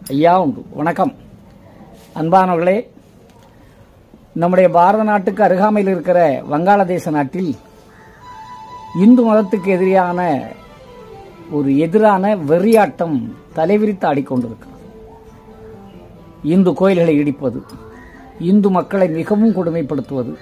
ஐயா உண்டு. வணக்கம் அன்பானவர்களே. நம்முடைய பாரத நாட்டுக்கு அருகாமையில் இருக்கிற வங்காளதேச நாட்டில் இந்து மதத்துக்கு எதிரான வெறியாட்டம் தலைவிரித்து ஆடிக்கொண்டிருக்கிறது. இந்து கோயில்களை இடிப்பது, இந்து மக்களை மிகவும் கொடுமைப்படுத்துவது,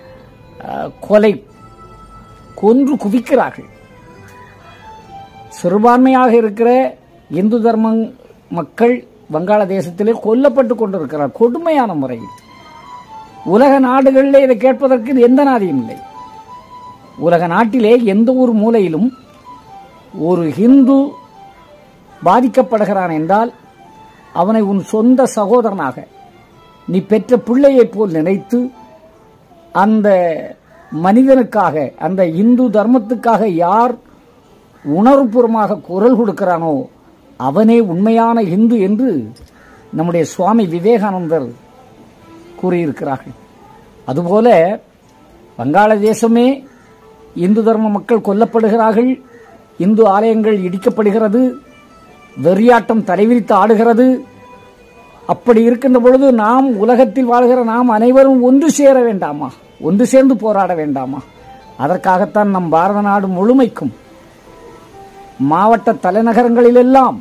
கொன்று குவிக்கிறார்கள். சிறுபான்மையாக இருக்கிற இந்து தர்ம மக்கள் வங்காளதேசத்திலே கொல்லப்பட்டுக் கொண்டிருக்கிறார் கொடுமையான முறையில். உலக நாடுகளிலே இதை கேட்பதற்கு எந்த நாதியும் இல்லை. உலக நாட்டிலே எந்த ஒரு மூலையிலும் ஒரு ஹிந்து பாதிக்கப்படுகிறான் என்றால் அவனை உன் சொந்த சகோதரனாக நீ பெற்ற பிள்ளையைப் போல் நினைத்து அந்த மனிதனுக்காக, அந்த இந்து தர்மத்துக்காக யார் உணர்வுபூர்வமாக குரல் கொடுக்கிறானோ அவனே உண்மையான இந்து என்று நம்முடைய சுவாமி விவேகானந்தர் கூறியிருக்கிறார்கள். அதுபோல வங்காளதேசமே இந்து தர்ம மக்கள் கொல்லப்படுகிறார்கள், இந்து ஆலயங்கள் இடிக்கப்படுகிறது, வெறியாட்டம் தலைவிரித்து ஆடுகிறது. அப்படி இருக்கின்ற பொழுது நாம் உலகத்தில் வாழ்கிற நாம் அனைவரும் ஒன்று சேர வேண்டாமா? ஒன்று சேர்ந்து போராட வேண்டாமா? அதற்காகத்தான் நம் பாரத நாடு முழுமைக்கும் மாவட்ட தலைநகரங்களிலெல்லாம்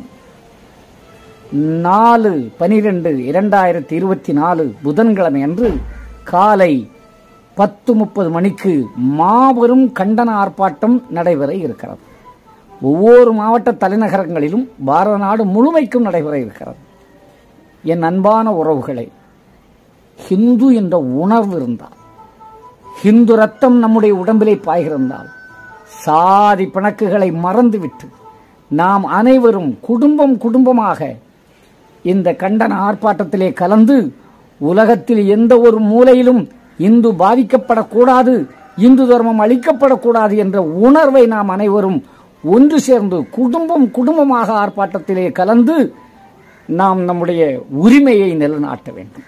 4/12/2024 புதன்கிழமை அன்று காலை 10:30 மணிக்கு மாபெரும் கண்டன ஆர்ப்பாட்டம் நடைபெற இருக்கிறது. ஒவ்வொரு மாவட்ட தலைநகரங்களிலும் பாரத நாடு முழுமைக்கும் நடைபெற இருக்கிறது. என் அன்பான உறவுகளை, ஹிந்து என்ற உணர்வு இருந்தால், ஹிந்து ரத்தம் நம்முடைய உடம்பிலே பாய்கிறந்தால், சாதி பிணக்குகளை மறந்துவிட்டு நாம் அனைவரும் குடும்பமாக இந்த கண்டன ஆர்ப்பாட்டத்திலே கலந்து உலகத்தில் எந்த ஒரு மூலையிலும் இந்து பாதிக்கப்படக்கூடாது, இந்து தர்மம் அழிக்கப்படக்கூடாது என்ற உணர்வை நாம் அனைவரும் ஒன்று சேர்ந்து குடும்பமாக ஆர்ப்பாட்டத்திலே கலந்து நாம் நம்முடைய உரிமையை நிலைநாட்ட வேண்டும்.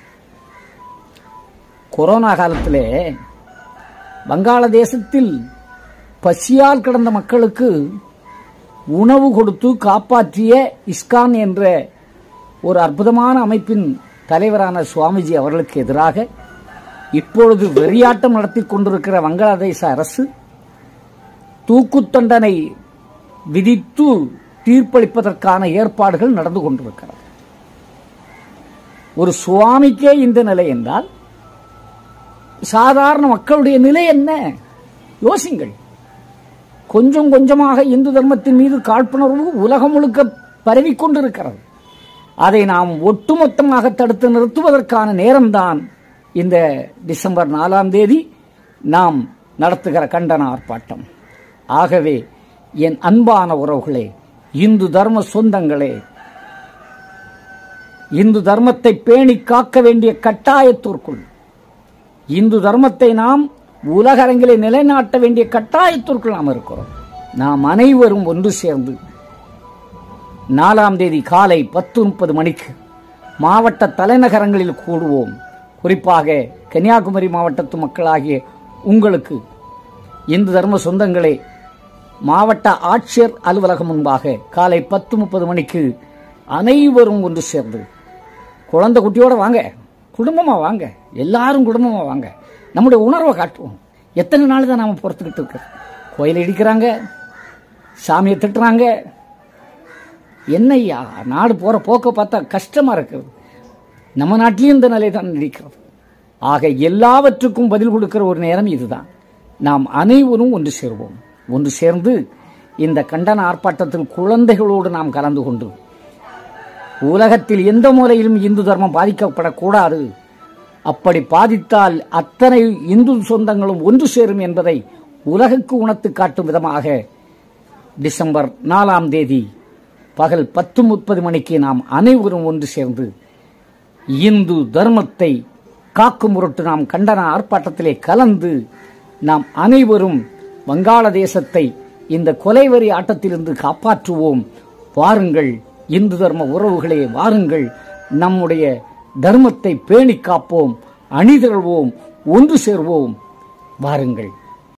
கொரோனா காலத்திலே வங்காளதேசத்தில் பசியால் கிடந்த மக்களுக்கு உணவு கொடுத்து காப்பாற்றிய இஸ்கான் என்ற ஒரு அற்புதமான அமைப்பின் தலைவரான சுவாமிஜி அவர்களுக்கு எதிராக இப்பொழுது வெறியாட்டம் நடத்தி கொண்டிருக்கிற வங்காளதேச அரசு தூக்கு தண்டனை விதித்து தீர்ப்பளிப்பதற்கான ஏற்பாடுகள் நடந்து கொண்டிருக்கிறது. ஒரு சுவாமிக்கே இந்த நிலை என்றால் சாதாரண மக்களுடைய நிலை என்ன? யோசிங்கள். கொஞ்சம் கொஞ்சமாக இந்து தர்மத்தின் மீது காழ்ப்புணர்வு உலகம் முழுக்க பரவிக்கொண்டிருக்கிறது. அதை நாம் ஒட்டுமொத்தமாக தடுத்து நிறுத்துவதற்கான நேரம்தான் இந்த டிசம்பர் 4ஆம் தேதி நாம் நடத்துகிற கண்டன ஆர்ப்பாட்டம். ஆகவே என் அன்பான உறவுகளே, இந்து தர்ம சொந்தங்களே, இந்து தர்மத்தை பேணி காக்க வேண்டிய கட்டாயத்திற்குள், இந்து தர்மத்தை நாம் உலக அரங்கிலே நிலைநாட்ட வேண்டிய கட்டாயத்திற்குள் நாம் இருக்கிறோம். நாம் அனைவரும் ஒன்று சேர்ந்து 4ஆம் தேதி காலை 10:30 மணிக்கு மாவட்ட தலைநகரங்களில் கூடுவோம். குறிப்பாக கன்னியாகுமரி மாவட்டத்து மக்களாகிய உங்களுக்கு, இந்து தர்ம சொந்தங்களே, மாவட்ட ஆட்சியர் அலுவலகம் முன்பாக காலை 10:30 மணிக்கு அனைவரும் ஒன்று சேர்ந்து, குழந்தை குட்டியோட வாங்க, குடும்பமா வாங்க, எல்லாரும் குடும்பமா வாங்க, நம்முடைய உணர்வை காட்டுவோம். எத்தனை நாள் தான் நாம பொறுத்துக்கிட்டு இருக்க? கோயிலை இடிக்கிறாங்க, சாமியை திட்டுறாங்க. என்னையா நாடு போற போக்க பார்த்தா கஷ்டமா இருக்கிறது. நம்ம நாட்டிலையும் இந்த நிலை தான் நீடிக்கிறது. ஆக எல்லாவற்றுக்கும் பதில் கொடுக்கிற ஒரு நேரம் இதுதான். நாம் அனைவரும் ஒன்று சேர்வோம். ஒன்று சேர்ந்து இந்த கண்டன ஆர்ப்பாட்டத்தில் குழந்தைகளோடு நாம் கலந்து கொண்டு உலகத்தில் எந்த மூலையிலும் இந்து தர்மம் பாதிக்கப்படக்கூடாது, அப்படி பாதித்தால் அத்தனை இந்து சொந்தங்களும் ஒன்று சேரும் என்பதை உலகுக்கு உணர்த்து காட்டும் விதமாக டிசம்பர் 4ஆம் தேதி பகல் 10:30 மணிக்கு நாம் அனைவரும் ஒன்று சேர்ந்து இந்து தர்மத்தை காக்கும் பொருட்டு நாம் கண்டன ஆர்ப்பாட்டத்திலே கலந்து நாம் அனைவரும் வங்காளதேசத்தை இந்த கொலைவெறி ஆட்டத்திலிருந்து காப்பாற்றுவோம். வாருங்கள் இந்து தர்ம உறவுகளே, வாருங்கள், நம்முடைய தர்மத்தை பேணி காப்போம், அணிதிரள்வோம், ஒன்று சேர்வோம். வாருங்கள்.